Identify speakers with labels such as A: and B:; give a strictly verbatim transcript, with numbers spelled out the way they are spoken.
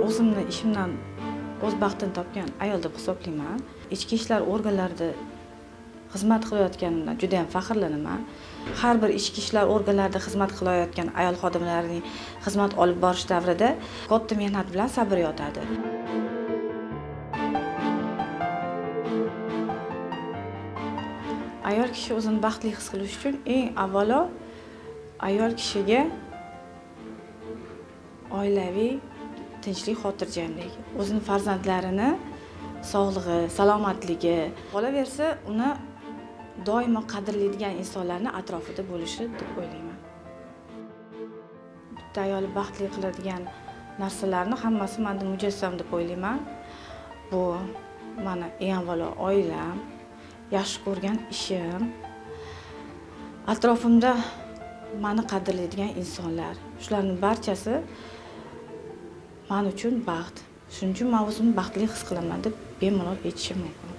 A: o'zimni ishimdan o'z baxtini topgan ayol deb hisoblayman. Ichki ishlar organlarida xizmat qilayotganimdan juda ham faxrlanaman. Har bir ichki ishlar organlarida xizmat qilayotgan ayol xodimlarining xizmat olib borish davrida katta mehnat bilan sabr yotadi. Ayol kishi o'zini baxtli his qilish uchun eng avvalo ayol kishiga oilaviy tinchlik, xotirjamlik, o'zining farzandlarini sog'lig'i, salomatligi, qolaversa uni doimo qadrlaydigan insonlarning atrofida bo'lishi deb o'ylayman. Bitta ayolni baxtli qiladigan narsalarni hammasi menda mujassam deb o'ylayman. Bu mana eng avvalo oilam, yaxshi ko'rgan ishim, atrofimda meni qadrlaydigan insonlar. Shularning barchasi men uchun baxt. Shuning uchun men o'zimni baxtli his qilaman deb bemalol aytishim mumkin.